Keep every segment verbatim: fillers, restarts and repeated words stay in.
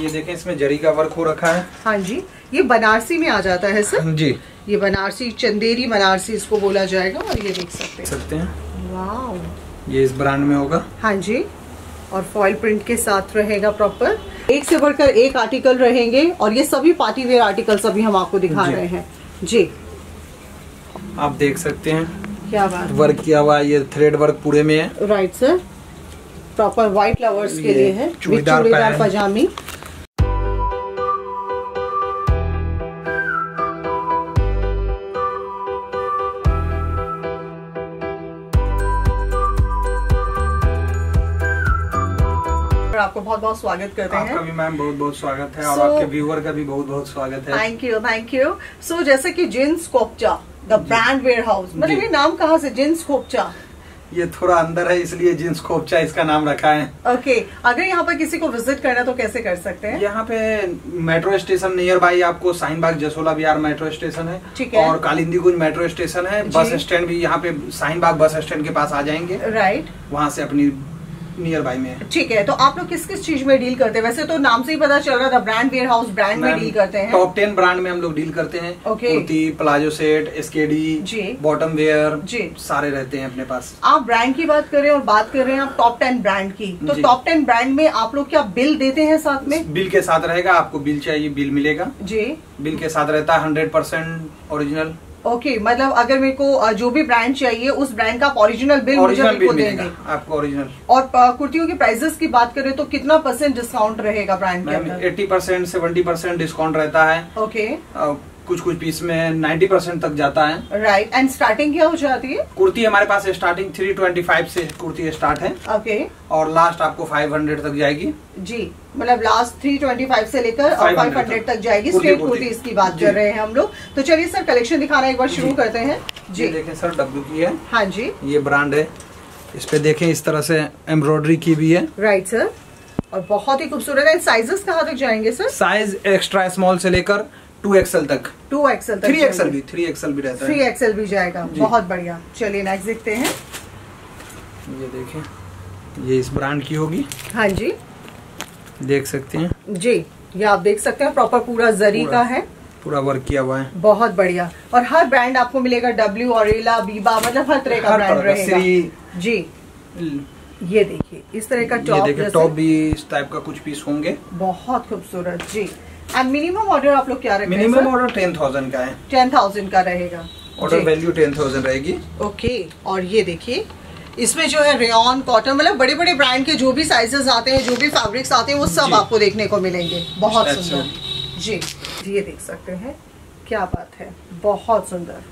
ये देखें इसमें जरी का वर्क हो रखा है। हाँ जी, ये बनारसी में आ जाता है सर जी। ये बनारसी, चंदेरी बनारसी इसको बोला जाएगा। और ये देख सकते हैं सकते हैं वाह, ये इस ब्रांड में होगा। हाँ जी, और फॉइल प्रिंट के साथ रहेगा प्रॉपर। एक से बढ़कर एक आर्टिकल रहेंगे और ये सभी पार्टी वेयर आर्टिकल्स अभी हम आपको दिखा रहे हैं जी। आप देख सकते हैं क्या बात, वर्क किया हुआ, ये थ्रेड वर्क पूरे में है। Right sir, proper white lovers के लिए है, चूड़ीदार चूड़ीदार पजामी। आपको बहुत बहुत स्वागत करते हैं। आपका भी मैम बहुत बहुत स्वागत है। so, और आपके व्यूअर का भी बहुत बहुत स्वागत है। Thank you thank you. So जैसे कि जिन्स कोपचा द ब्रांड वेयर हाउस, मतलब ये नाम कहाँ से, जिन्स कोपचा? ये थोड़ा अंदर है इसलिए जिन्स कोपचा इसका नाम रखा है। Okay okay. अगर यहाँ पर किसी को विजिट करना तो कैसे कर सकते हैं? यहाँ पे मेट्रो स्टेशन नियर बाई आपको शाहीन बाग जसोला बिहार मेट्रो स्टेशन है, ठीक है। और कालिंदी कुंज मेट्रो स्टेशन है। बस स्टैंड भी यहाँ पे शाहीन बाग बस स्टैंड के पास आ जाएंगे, राइट, वहाँ से अपनी नियर बाई में। ठीक है। तो आप लोग किस किस चीज में डील करते हैं? वैसे तो नाम से ही पता चल रहा था ब्रांड वेयर हाउस, ब्रांड में डील करते हैं। टॉप टेन ब्रांड में हम लोग डील करते हैं। okay. Kurti, palazzo set, SKD, bottom wear जी, सारे रहते हैं अपने पास। आप ब्रांड की बात कर रहे हैं और बात कर रहे हैं आप टॉप टेन ब्रांड की, तो टॉप टेन ब्रांड में आप लोग क्या बिल देते हैं साथ में? बिल के साथ रहेगा, आपको बिल चाहिए बिल मिलेगा जी। बिल के साथ रहता है, hundred percent original. Okay okay, मतलब अगर मेरे को जो भी ब्रांड चाहिए उस ब्रांड का ओरिजिनल बिल मुझे बिल देंगे आपको ओरिजिनल। और कुर्तियों की प्राइसेस की बात करें तो कितना परसेंट डिस्काउंट रहेगा ब्रांड के अंदर? Eighty percent seventy percent discount रहता है। Okay okay. कुछ कुछ पीस में नाइन्टी परसेंट तक जाता है। राइट, एंड स्टार्टिंग क्या हो जाती है? कुर्ती हमारे पास स्टार्टिंग थ्री ट्वेंटी फाइव से कुर्ती स्टार्ट है। Okay okay. और लास्ट आपको फाइव हंड्रेड तक जाएगी जी। मतलब लास्ट थ्री ट्वेंटी फाइव से लेकर और फाइव हंड्रेड तक जाएगी स्ट्रेट कुर्ती इसकी बात कर रहे हैं हम लोग। तो चलिए सर कलेक्शन दिखाना एक बार शुरू करते हैं जी। देखें सर डब्ल्यू की है। हाँ जी, ये ब्रांड है, इस पे देखें इस तरह से एम्ब्रॉयडरी की भी है। राइट सर, और बहुत ही खूबसूरत है। साइजेस कहाँ तक जाएंगे सर? साइज एक्स्ट्रा स्मॉल से लेकर टू एक्सएल तक। टू एक्सएल तक, थ्री एक्सएल भी थ्री एक्सएल भी रहता है। थ्री एक्सएल भी जाएगा, बहुत बढ़िया। चलिए नेक्स्ट देखते हैं। ये देखें, ये इस ब्रांड की होगी। हाँ जी, देख सकते हैं जी, ये आप देख सकते हैं प्रॉपर पूरा जरी का है, पूरा वर्क किया हुआ है, बहुत बढ़िया। और हर ब्रांड आपको मिलेगा, डब्ल्यू, ऑरेला, बीबा, मतलब हर तरह का ब्रांड रहेगा जी। ये देखिए इस तरह का टॉप, ये देखिए टॉप भी इस टाइप का कुछ पीस होंगे, बहुत खूबसूरत जी। एंड मिनिमम ऑर्डर आप लोग क्या रखेंगे? मिनिमम ऑर्डर टेन थाउजेंड का है। टेन थाउजेंड का रहेगा, ऑर्डर वैल्यू टेन थाउजेंड रहेगी। ओके, और ये देखिए इसमें जो है रेयन, कॉटन, मतलब बड़े बड़े ब्रांड के जो भी साइजेस आते हैं, जो भी फैब्रिक्स आते हैं, वो सब आपको देखने को मिलेंगे। बहुत सुंदर जी, ये देख सकते हैं, क्या बात है, बहुत सुंदर।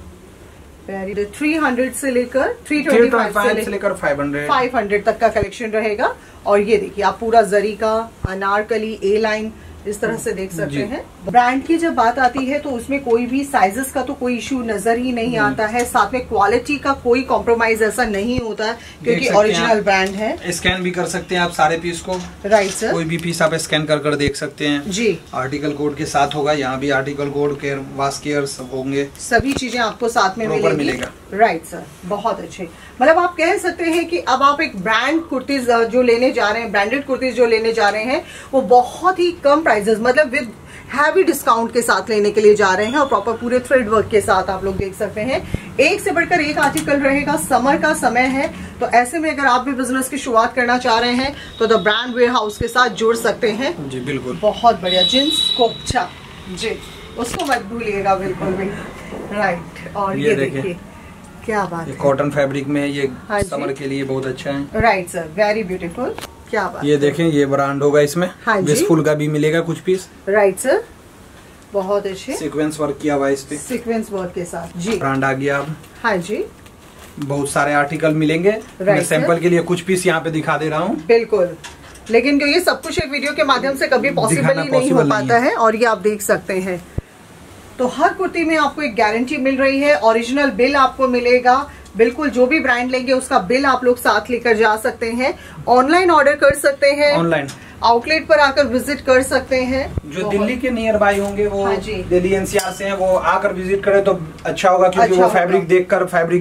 थ्री हंड्रेड से लेकर थ्री ट्वेंटी फाइव से लेकर फाइव हंड्रेड फाइव हंड्रेड तक का कलेक्शन रहेगा। और ये देखिए आप पूरा जरी का, अनारकली, ए लाइन, इस तरह से देख सकते हैं। ब्रांड की जब बात आती है तो उसमें कोई भी साइजेस का तो कोई इश्यू नजर ही नहीं आता है, साथ में क्वालिटी का कोई कॉम्प्रोमाइज ऐसा नहीं होता है क्योंकि ओरिजिनल ब्रांड है। स्कैन भी कर सकते हैं आप सारे पीस को, राइट सर, कोई भी पीस आप स्कैन कर कर देख सकते हैं जी। आर्टिकल कोड के साथ होगा, यहाँ भी आर्टिकल कोड के वाश केयर सब होंगे, सभी चीजें आपको साथ में मिलेगा। राइट सर, बहुत अच्छे। मतलब आप कह सकते हैं कि अब आप एक ब्रांड कुर्तीज जो लेने जा रहे हैं, ब्रांडेड कुर्तीज जो लेने जा रहे हैं, वो बहुत ही कम प्राइजेस, मतलब विद हैवी डिस्काउंट के साथ लेने के लिए जा रहे हैं, और प्रॉपर पूरे थ्रेड वर्क के साथ आप लोग देख सकते हैं। एक से बढ़कर एक आर्टिकल रहेगा, समर का समय है, तो ऐसे में अगर आप भी बिजनेस की शुरुआत करना चाह रहे हैं तो द ब्रांड वेयर हाउस के साथ जुड़ सकते हैं जी। बिल्कुल, बहुत बढ़िया। जिन्स कोपचा जी, उसको मत भूलिएगा बिल्कुल भी। राइट, और ये देखिए क्या बात है, कॉटन फैब्रिक में, ये समर के लिए बहुत अच्छा है। राइट सर, वेरी ब्यूटीफुल, क्या बात। ये देखें, ये ब्रांड होगा, इसमें हाँ फुल का भी मिलेगा कुछ पीस। राइट सर, बहुत अच्छे, सीक्वेंस वर्क किया हुआ है इस पे, सीक्वेंस वर्क के साथ जी। ब्रांड आ गया अब। हाँ जी, बहुत सारे आर्टिकल मिलेंगे, मैं सैंपल के लिए कुछ पीस यहाँ पे दिखा दे रहा हूँ। बिल्कुल, लेकिन ये सब कुछ एक वीडियो के माध्यम से कभी पॉसिबल ही नहीं हो पाता है, और ये आप देख सकते हैं। तो हर कुर्ती में आपको एक गारंटी मिल रही है, ओरिजिनल बिल आपको मिलेगा, बिल्कुल जो भी ब्रांड लेंगे उसका बिल आप लोग साथ लेकर जा सकते हैं। ऑनलाइन ऑर्डर कर सकते हैं, ऑनलाइन आउटलेट पर आकर विजिट कर सकते हैं। जो दिल्ली के नियर बाई होंगे, वो हाँ दिल्ली एनसीआर से हैं, वो आकर विजिट करें तो अच्छा होगा, क्योंकि अच्छा वो फैब्रिक देखकर फैब्रिक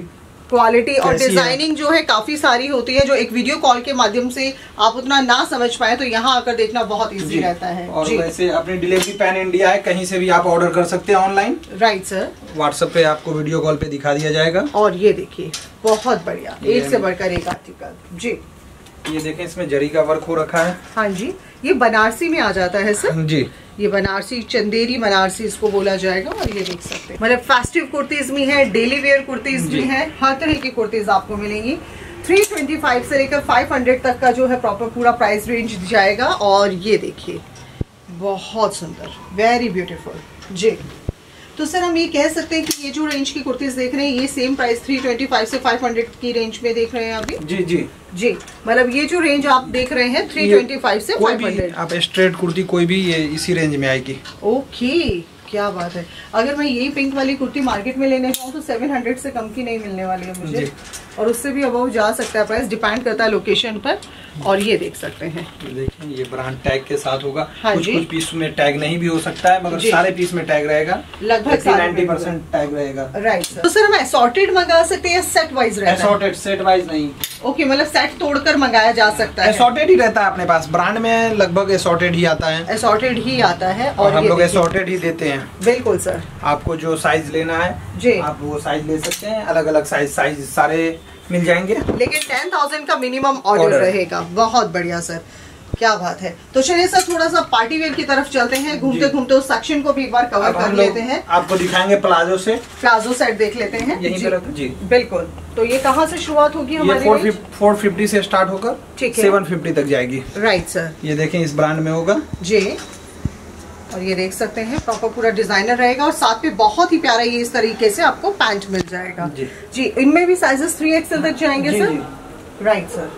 क्वालिटी और डिजाइनिंग जो है काफी सारी होती है, जो एक वीडियो कॉल के माध्यम से आप उतना ना समझ पाए तो यहाँ आकर देखना बहुत इजी रहता है। और वैसे अपनी डिलीवरी पैन इंडिया है, कहीं से भी आप ऑर्डर कर सकते हैं ऑनलाइन। Right sir. व्हाट्सएप पे आपको वीडियो कॉल पे दिखा दिया जाएगा। और ये देखिए बहुत बढ़िया, एक से बढ़कर एक आर्टिकल जी। ये देखें इसमें जरी का वर्क हो रखा है। हाँ जी, ये बनारसी में आ जाता है सर जी। ये बनारसी, चंदेरी बनारसी इसको बोला जाएगा। और ये देख सकते हैं मतलब फेस्टिव कुर्तीज भी है, डेली वेयर कुर्तीज भी है, हर तरह की कुर्तीज आपको मिलेंगी। तीन सौ पच्चीस से लेकर पाँच सौ तक का जो है प्रॉपर पूरा प्राइस रेंज जाएगा। और ये देखिए बहुत सुंदर, वेरी ब्यूटीफुल जी। तो सर हम ये कह सकते हैं कि ये जो रेंज की कुर्तीज देख रहे हैं ये सेम प्राइस तीन सौ पच्चीस से पाँच सौ की रेंज में देख रहे हैं अभी? जी जी जी, मतलब ये जो रेंज आप देख रहे हैं तीन सौ पच्चीस से पाँच सौ, आप स्ट्रेट कुर्ती कोई भी ये इसी रेंज में आएगी। ओके, क्या बात है। अगर मैं यही पिंक वाली कुर्ती मार्केट में लेने जाऊँ तो सात सौ से कम की नहीं मिलने वाली है मुझे, और उससे भी अबव जा सकता है प्राइस, डिपेंड करता है लोकेशन पर। और ये देख सकते हैं, ये देखिए ये ब्रांड टैग के साथ होगा। हाँ कुछ जी। कुछ पीस में टैग नहीं भी हो सकता है, मगर सारे पीस में टैग रहेगा, लगभग नब्बे परसेंट टैग रहेगा। Right sir. तो सर हम असॉर्टेड मंगा सकते हैं या सेट वाइज रहता है? असॉर्टेड, सेट वाइज नहीं। ओके, मतलब सेट तोड़कर मंगाया जा सकता है। असॉर्टेड ही रहता है अपने पास, ब्रांड में लगभग असॉर्टेड ही आता है। असॉर्टेड ही आता है और, और हम लोग असॉर्टेड ही देते हैं। बिल्कुल सर। आपको जो साइज लेना है जी, आप वो साइज ले सकते हैं, अलग अलग साइज साइज सारे मिल जाएंगे, लेकिन टेन थाउजेंड का मिनिमम ऑर्डर रहेगा। बहुत बढ़िया सर, क्या बात है। तो चलिए सर थोड़ा सा पार्टी वेयर की तरफ चलते हैं, घूमते घूमते उस सेक्शन को भी एक बार कवर कर लेते हैं। आपको दिखाएंगे प्लाजो से, प्लाजो सेट देख लेते हैं यहीं जी, पे जी बिल्कुल। तो ये कहाँ से शुरुआत होगी हमारी? फोर फिफ्टी से स्टार्ट होकर सेवन फिफ्टी तक जाएगी। Right sir. ये देखें इस ब्रांड में होगा जी, और ये देख सकते हैं प्रॉपर पूरा डिजाइनर रहेगा, और साथ में बहुत ही प्यारा ये इस तरीके से आपको पैंट मिल जाएगा जी। जी, इनमें भी साइजेस थ्री एक्सएल तक जाएंगे जी, सर? जी। Right sir.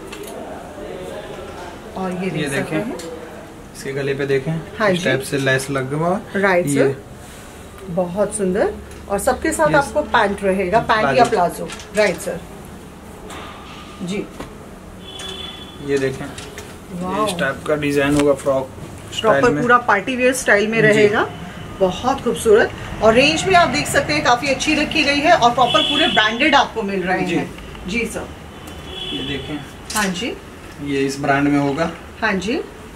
और ये देख ये सकते हैं, इसके गले पे देखें हाँ इस टाइप से लेस लगा हुआ। राइट सर, बहुत सुंदर। और सबके साथ आपको पैंट रहेगा, पैंट या प्लाजो। राइट सर जी। ये देखें इस टाइप का डिजाइन होगा, फ्रॉक प्रॉपर पूरा पार्टी वेयर स्टाइल में रहेगा, बहुत खूबसूरत। और रेंज भी आप देख सकते हैं काफी अच्छी रखी गई है, और प्रॉपर पूरे ब्रांडेड आपको मिल रहे हैं जी सर। ये देखें, हाँ जी, ये इस ब्रांड में होगा। हाँ जी।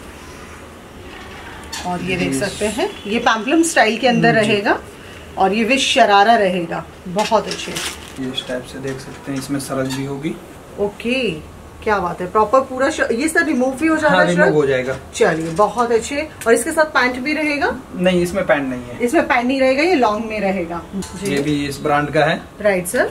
और ये देख सकते हैं ये पैम्पलम स्टाइल के अंदर रहेगा, और ये विश शरारा रहेगा, बहुत अच्छे। ये इस टाइप से देख सकते हैं, इसमें सरज भी होगी। ओके, क्या बात है। प्रॉपर पूरा श... ये सर रिमूव भी हो जाएगा? हाँ, रिमूव हो जाएगा। चलिए बहुत अच्छे। और इसके साथ पैंट भी रहेगा? नहीं, इसमें पैंट नहीं है। इसमें पैंट नहीं रहेगा, ये लॉन्ग में रहेगा। ये भी इस ब्रांड का है। Right sir.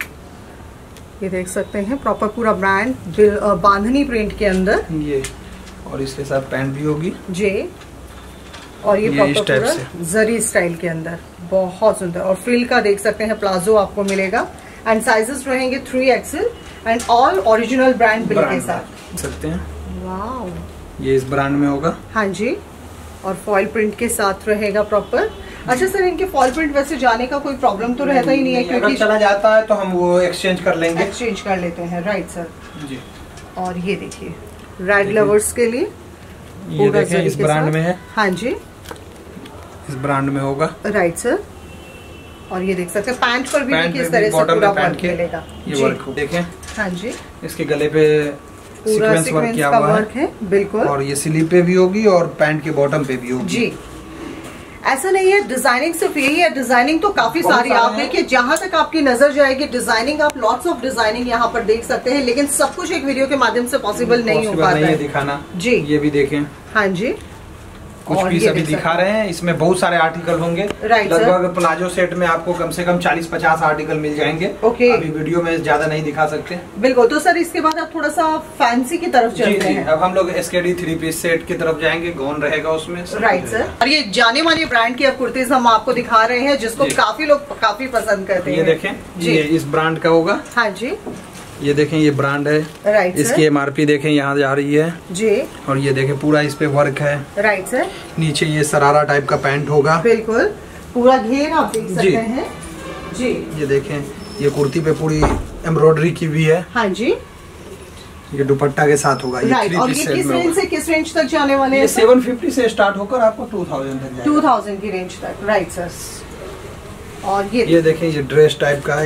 ये देख सकते हैं प्रॉपर पूरा ब्रांड बांधनी प्रिंट के अंदर ये, और इसके साथ पैंट भी होगी जी। और ये, ये प्रॉपर पूरा जरी स्टाइल के अंदर, बहुत सुंदर। और फ्रिल का देख सकते हैं प्लाजो आपको मिलेगा, एंड साइजेस रहेंगे three XL, and all original brand bill के साथ सकते हैं। वाओ, ये इस ब्रांड में होगा। हाँ जी, और फॉइल प्रिंट के साथ रहेगा प्रॉपर। अच्छा सर, इनके फॉइल प्रिंट वैसे जाने का कोई प्रॉब्लम तो रहता ही नहीं है, क्योंकि चला जाता है तो हम वो एक्सचेंज कर लेंगे, एक्सचेंज कर लेते हैं। राइट सर जी। और ये देखिए रेड लवर्स के लिए, ये देखिए इस ब्रांड में है। हाँ जी, इस ब्रांड में होगा। Right sir. और ये देख सकते हैं पैंट पर भी किस तरह से पूरा वर्क मिलेगा, ये वर्क देखें। हाँ जी, इसके गले पे पूरा सीक्वेंस वर्क किया हुआ वर्क है, बिल्कुल। और ये स्लीव पे भी होगी और पैंट के बॉटम पे भी होगी जी। ऐसा नहीं है डिजाइनिंग सिर्फ यही है, डिजाइनिंग तो काफी सारी आप देखिए, जहां तक आपकी नजर जाएगी डिजाइनिंग, आप लॉट्स ऑफ डिजाइनिंग यहाँ पर देख सकते हैं, लेकिन सब कुछ एक वीडियो के माध्यम से पॉसिबल नहीं हो पाता है दिखाना जी। ये भी देखें, हाँ जी, कुछ पीस अभी दिखा रहे हैं, इसमें बहुत सारे आर्टिकल होंगे। लगभग प्लाजो सेट में आपको कम से कम चालीस पचास आर्टिकल मिल जाएंगे। ओके, अभी वीडियो में ज्यादा नहीं दिखा सकते। बिल्कुल। तो सर इसके बाद आप थोड़ा सा फैंसी की तरफ चलते हैं। अब हम लोग एसकेडी थ्री पीस सेट की तरफ जाएंगे, गौन रहेगा उसमें। Right sir. और ये जाने माने ब्रांड की अब कुर्तीज हम आपको दिखा रहे हैं, जिसको काफी लोग काफी पसंद करते हैं। ये देखें, ये इस ब्रांड का होगा। हाँ जी, ये देखें ये ब्रांड है। Right sir. इसकी एमआरपी देखें यहाँ जा रही है जी। और ये देखें पूरा इस पे वर्क है। Right sir. नीचे ये सरारा टाइप का पैंट होगा, बिल्कुल पूरा घेर आप देख सकते हैं जी। ये देखें ये कुर्ती पे पूरी एम्ब्रॉयडरी की भी है। हाँ जी, ये दुपट्टा के साथ होगा। राइट। और ये किस रेंज से किस रेंज तक जाने वाले हैं? सेवन फिफ्टी से स्टार्ट होकर आपको टू थाउजेंड तक जाएगा। टू थाउजेंड की रेंज तक। Right sir. और ये ये देखें ये ड्रेस टाइप का है, इसमें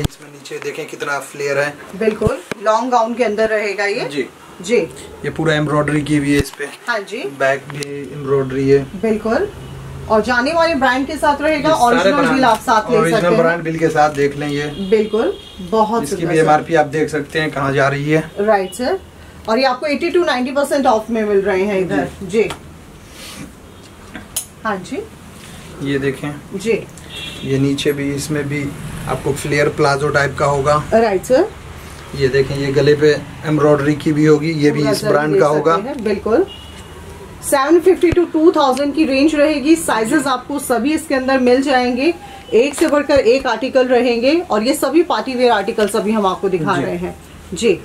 नीचे देखें कितना फ्लेयर है, बिल्कुल लॉन्ग गाउन के अंदर रहेगा ये जी जी। ये पूरा एम्ब्रॉयडरी की भी है इस पे, हाँ जी, बैक भी एम्ब्रॉयडरी है, बिल्कुल। और जाने वाले ब्रांड के साथ रहेगा, ओरिजिनल बिल आप साथ ले सकते हैं, ब्रांड बिल के साथ देख लें ये, बिल्कुल बहुत। इसकी भी एमआरपी आप देख सकते हैं कहाँ जा रही है, राइट सर। और ये आपको अस्सी टू नब्बे परसेंट ऑफ में मिल रहे हैं इधर जी। हाँ जी, ये देखें जी, ये नीचे भी इसमें भी आपको फ्लेयर प्लाजो टाइप का होगा, राइट सर। ये देखें ये गले पे एम्ब्रॉयडरी की भी होगी, ये भी इस ब्रांड का होगा, बिल्कुल। सात सौ पचास टू दो हज़ार की रेंज रहेगी। साइजेस आपको सभी इसके अंदर मिल जाएंगे, एक से बढ़कर एक आर्टिकल रहेंगे और ये सभी पार्टी वेयर आर्टिकल सभी हम आपको दिखा रहे हैं जी।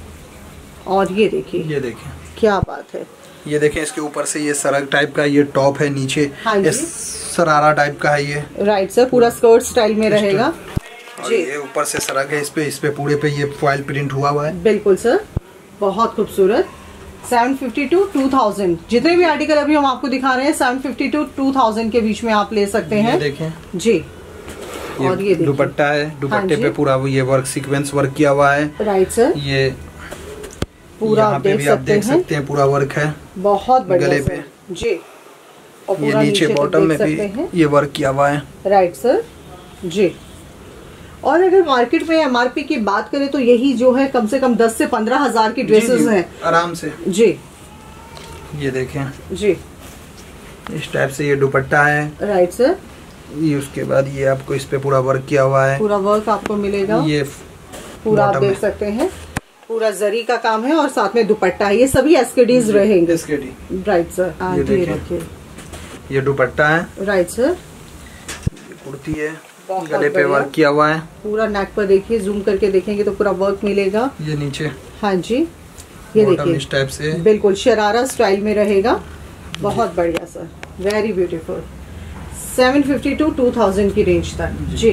और ये देखिए, ये देखें क्या बात है, ये देखें इसके ऊपर से ये सरग टाइप का ये टॉप है, नीचे हाँ ये सरारा टाइप का है ये, राइट सर, पूरा स्कर्ट स्टाइल में रहेगा जी। ये ऊपर से सरग है, इस पे इस पे पूरे पे ये फॉइल प्रिंट हुआ हुआ है, बिल्कुल सर, बहुत खूबसूरत। सात सौ पचास टू दो हज़ार जितने भी आर्टिकल अभी हम आपको दिखा रहे हैं सात सौ पचास टू दो हज़ार के बीच में आप ले सकते हैं, देखें जी। ये और ये दुपट्टा है, दुपट्टे हाँ पे पूरा ये वर्क सीक्वेंस वर्क किया हुआ है, राइट सर। ये पूरा यहाँ पे भी आप देख सकते हैं पूरा वर्क है, बहुत बढ़िया गले पे जी। और ये नीचे बॉटम में भी ये वर्क किया हुआ है, राइट सर जी। और अगर मार्केट में एमआरपी की बात करें तो यही जो है कम से कम दस से पंद्रह हजार की ड्रेसेस हैं आराम से जी। ये देखें जी, इस टाइप से ये दुपट्टा है, राइट सर। ये उसके बाद ये आपको इस पे पूरा वर्क किया हुआ है, पूरा वर्क आपको मिलेगा, ये पूरा आप देख सकते हैं, पूरा जरी का काम है और साथ में दुपट्टा है, ये सभी एसकेडीज रहेंगे, एसकेडी, राइट सर। ये देखिए ये दुपट्टा है, राइट सर। कुर्ती है, गले पे वर्क किया हुआ है, पूरा नेक पर देखिए, जूम करके देखेंगे तो पूरा वर्क मिलेगा, ये नीचे हाँ जी, ये देखिए इस टाइप से बिल्कुल शरारा स्टाइल में रहेगा, बहुत बढ़िया सर, वेरी ब्यूटीफुल। सात सौ पचास टू दो हज़ार की रेंज तक जी।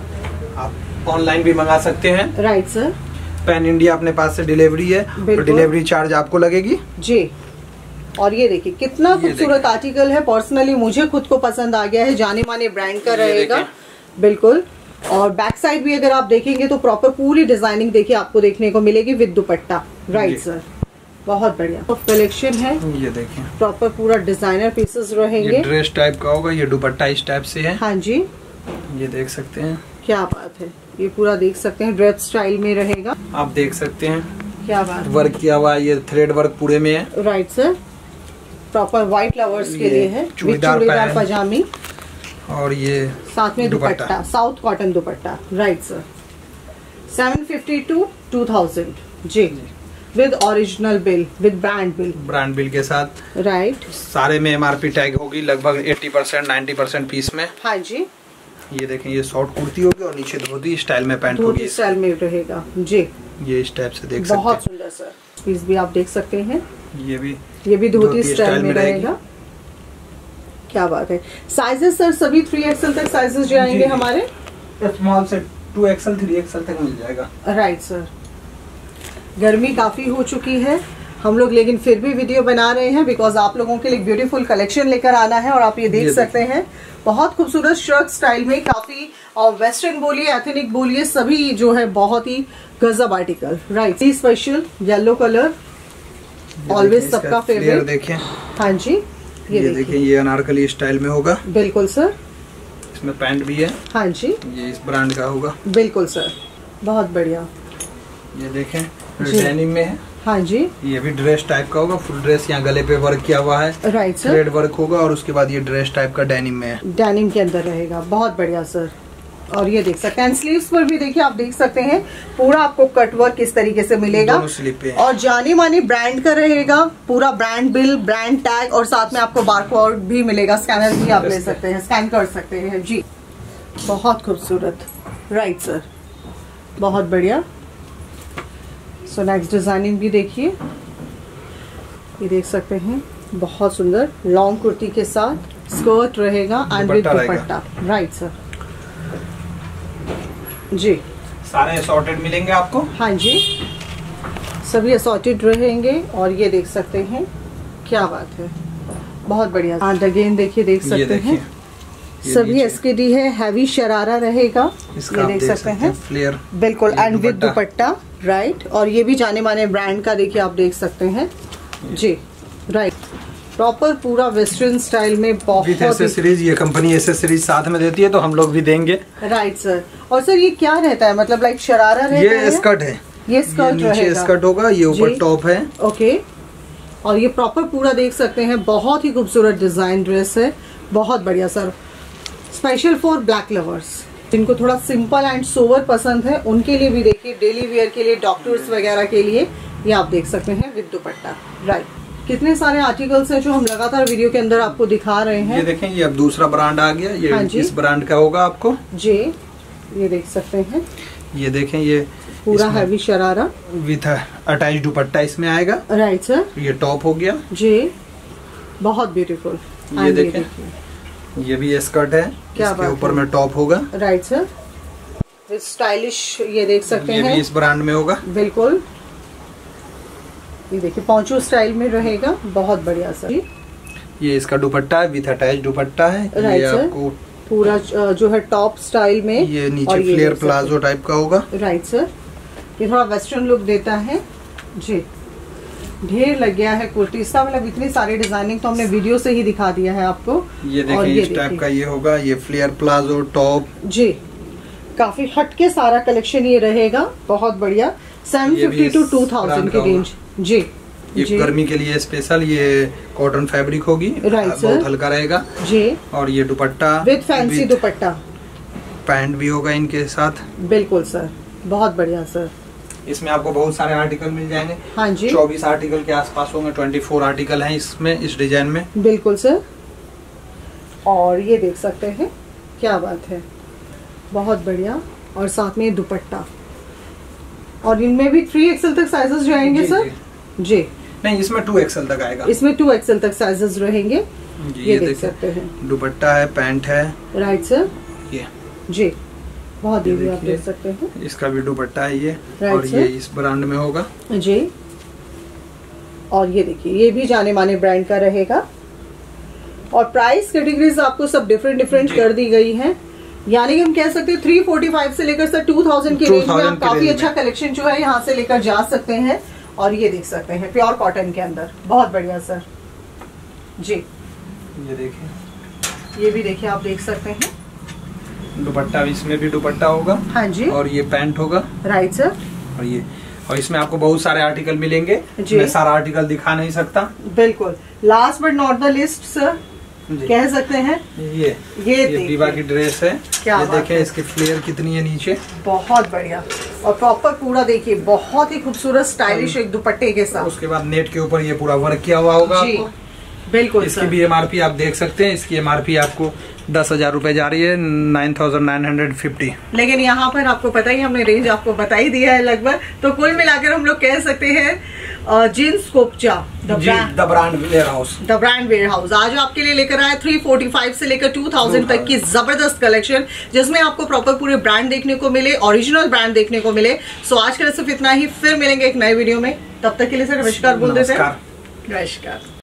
आप ऑनलाइन भी मंगा सकते हैं, राइट सर। पैन इंडिया अपने पास से डिलीवरी है और डिलीवरी चार्ज आपको लगेगी जी। और ये देखिए कितना खूबसूरत आर्टिकल है, पर्सनली मुझे खुद को पसंद आ गया है, जाने माने ब्रांड का रहेगा, बिल्कुल। और बैक साइड भी अगर आप देखेंगे तो प्रॉपर पूरी डिजाइनिंग देखिए आपको देखने को मिलेगी विद दुपट्टा, राइट सर, बहुत बढ़िया कलेक्शन है। ये देखिए प्रॉपर पूरा डिजाइनर पीसेस रहेंगे, ये ड्रेस टाइप का होगा, ये दुपट्टा इस टाइप से है, हाँ जी, ये देख सकते हैं, क्या बात है, ये पूरा देख सकते हैं ड्रेप स्टाइल में रहेगा, आप देख सकते हैं, क्या बात, वर्क किया हुआ है, ये थ्रेड वर्क पूरे में है, right sir. Proper white lovers के लिए है, चूड़ीदार पजामी और ये साथ में dupatta, south cotton dupatta, right sir. सात सौ पचास टू दो हज़ार जी, with original bill, with brand bill, brand bill के साथ, राइट। सारे में एमआरपी टैग होगी लगभग अस्सी परसेंट नब्बे परसेंट पीस में, हाँ जी। ये देखें ये शॉर्ट कुर्ती होगी और नीचे धोती स्टाइल में पैंट होगी, स्टाइल में रहेगा जी, ये इस टाइप से देख सकते हैं, बहुत सुंदर सर, पीस भी आप देख सकते हैं, ये भी ये भी धोती स्टाइल में रहेगा, क्या बात है। साइजेस सर सभी थ्री एक्सएल तक साइजेस जाएंगे हमारे, स्मॉल से टू एक्सएल थ्री एक्सएल तक मिल जाएगा, राइट सर। गर्मी काफी हो चुकी है हम लोग, लेकिन फिर भी वीडियो बना रहे हैं बिकॉज आप लोगों के लिए ब्यूटीफुल कलेक्शन लेकर आना है। और आप ये देख सकते हैं बहुत खूबसूरत शर्ट स्टाइल में, काफी और वेस्टर्न बोलिए एथनिक बोलिए सभी जो है बहुत ही गजब article, right. Special yellow colour always सबका फेवरेट, देखिए हाँ जी, ये, ये देखिए ये अनारकली स्टाइल में होगा, बिल्कुल सर, इसमें पैंट भी है, हाँ जी, ये इस ब्रांड का होगा, बिल्कुल सर, बहुत बढ़िया। ये देखें डेनिम में है, हाँ जी, ये भी ड्रेस टाइप का होगा, फुल ड्रेस, यहाँ गले पे वर्क किया हुआ है, राइट सर, थ्रेड वर्क होगा और उसके बाद ये ड्रेस टाइप का डेनिम में है, डेनिम के अंदर रहेगा, बहुत बढ़िया सर। और ये देख सकते हैं स्लीव्स पर भी देखिए, आप देख सकते हैं पूरा आपको कट वर्क किस तरीके से मिलेगा, और जाने माने ब्रांड का रहेगा, पूरा ब्रांड बिल, ब्रांड टैग और साथ में आपको बारकोड भी मिलेगा, स्कैनर भी आप ले सकते हैं, स्कैन कर सकते हैं जी, बहुत खूबसूरत, राइट सर, बहुत बढ़िया। सो नेक्स्ट डिजाइनिंग भी देखिए, ये देख सकते हैं बहुत सुंदर लॉन्ग कुर्ती के साथ स्कर्ट रहेगा and with dupatta, right sir जी। सारे असॉर्टेड मिलेंगे आपको, हाँ जी, सभी असॉर्टेड रहेंगे। और ये देख सकते हैं, क्या बात है, बहुत बढ़िया। एंड अगेन देखिए, देख सकते हैं सभी एसकेडी है, हैवी शरारा रहेगा, इसका ये देख देख सकते हैं फ्लेयर बिल्कुल, एंड विद दुपट्टा, राइट। और ये भी जाने माने ब्रांड का देखिए आप देख सकते हैं जी, राइट। प्रॉपर पूरा वेस्टर्न स्टाइल में बहुत एसेसरीज, ये कंपनी एसेसरीज साथ में देती है तो हम लोग भी देंगे, राइट सर। और सर ये क्या रहता है, मतलब लाइक शरारा रहता है? ये स्कर्ट है, ये स्कर्ट ये नीचे स्कर्ट होगा, ये ऊपर टॉप है, ओके। और ये प्रॉपर पूरा देख सकते हैं, बहुत ही खूबसूरत डिजाइन ड्रेस है, बहुत बढ़िया sir. Special for black lovers, जिनको थोड़ा सिंपल एंड सोवर पसंद है उनके लिए भी देखिए, डेली वेयर के लिए, डॉक्टर्स वगैरह के लिए ये आप देख सकते हैं विद दुपट्टा, राइट। कितने सारे आर्टिकल्स हैं जो हम लगातार वीडियो के अंदर आपको दिखा रहे हैं। ये देखें, ये अब दूसरा ब्रांड आ गया, ये हाँ इस ब्रांड का होगा आपको जी, ये देख सकते हैं। ये देखें, ये पूरा heavy sharara with attach dupatta इसमें आएगा, राइट सर। ये टॉप हो गया जी, बहुत ब्यूटीफुल। ये देखें, ये भी स्कर्ट है, इसके ऊपर में टॉप होगा, राइट सर। स्टाइलिश ये देख सकते हैं, ये भी इस ब्रांड में होगा बिल्कुल। ये देखिए पोंचो स्टाइल में रहेगा, बहुत बढ़िया सर। ये इसका दुपट्टा है, विथ अटैच दुपट्टा है, राइट ये सर। आपको पूरा जो है टॉप स्टाइल में, ये नीचे फ्लेयर प्लाजो टाइप का होगा, राइट सर। ये थोड़ा वेस्टर्न लुक देता है जी। ढेर लग गया है कुर्तीज का, मतलब इतनी सारी डिजाइनिंग तो हमने वीडियो से ही दिखा दिया है आपको। ये देखिए इस टाइप का ये होगा, ये फ्लेयर प्लाजो टॉप जी, काफी हटके सारा कलेक्शन ये रहेगा, बहुत बढ़िया। Seven fifty two two thousand की रेंज जी। ये गर्मी के लिए स्पेशल, ये कॉटन फैब्रिक होगी, बहुत हल्का रहेगा जी। और ये dupatta with fancy dupatta, pant भी होगा इनके साथ, बिल्कुल सर, बहुत बढ़िया सर। इसमें आपको बहुत सारे आर्टिकल मिल जाएंगे, हाँ जी, चौबीस आर्टिकल के आसपास होंगे, चौबीस आर्टिकल हैं इसमें, इस डिजाइन में, बिल्कुल सर। और ये देख सकते हैं, क्या बात है, बहुत बढ़िया। और साथ में दुपट्टा, और इनमें भी थ्री एक्सएल तक साइजेस जाएंगे सर जी। नहीं, इसमें टू एक्सएल तक आएगा, इसमें टू एक्सएल तक साइजेस रहेंगे जी। ये, ये देख सकते हैं, दुपट्टा है, पैंट है, राइट सर, ये जी, बहुत इजी आप देख सकते हैं। इसका भी दुपट्टा है ये, और ये इस ब्रांड में होगा जी। और ये देखिए, ये भी जाने माने ब्रांड का रहेगा, और प्राइस कैटेगरीज आपको सब डिफरेंट डिफरेंट कर दी गई है, यानी कि हम कह सकते हैं थ्री फोर्टी फाइव से लेकर सर टू थाउजेंड की रेंज में आप काफी अच्छा कलेक्शन जो है यहाँ से लेकर जा सकते हैं। और ये देख सकते हैं प्योर कॉटन के अंदर, बहुत बढ़िया सर जी। ये देखिए, ये भी देखिए आप देख सकते हैं, दुपट्टा, इसमें भी दुपट्टा होगा, हाँ जी, और ये पैंट होगा, राइट सर। और ये, और इसमें आपको बहुत सारे आर्टिकल मिलेंगे जी, मैं सारा आर्टिकल दिखा नहीं सकता, बिल्कुल। Last but not the list sir, कह सकते हैं, ये ये, ये दीवा की ड्रेस है, क्या ये देखें, इसकी फ्लेयर कितनी है नीचे, बहुत बढ़िया। और प्रॉपर पूरा देखिए, बहुत ही खूबसूरत स्टाइलिश एक दुपट्टे के साथ, उसके बाद नेट के ऊपर ये पूरा वर्क किया हुआ होगा जी, आपको, बिल्कुल। इसकी भी एमआरपी आप देख सकते हैं, इसकी एमआरपी आपको दस हजार रूपए जा रही है, nine thousand nine hundred fifty. लेकिन यहाँ पर आपको पता ही, हमने रेंज आपको बता ही दिया है लगभग, तो कुल मिलाकर हम लोग कह सकते हैं जीन्स कोपचा the brand warehouse, the brand warehouse आज आपके लिए लेकर आए थ्री फोर्टी फाइव से लेकर टू थाउजेंड तक की जबरदस्त कलेक्शन, जिसमें आपको प्रॉपर पूरे ब्रांड देखने को मिले, ओरिजिनल ब्रांड देखने को मिले। सो आज के लिए सिर्फ इतना ही, फिर मिलेंगे एक नए वीडियो में, तब तक के लिए सर नमस्कार बोल देते हैं, नमस्कार।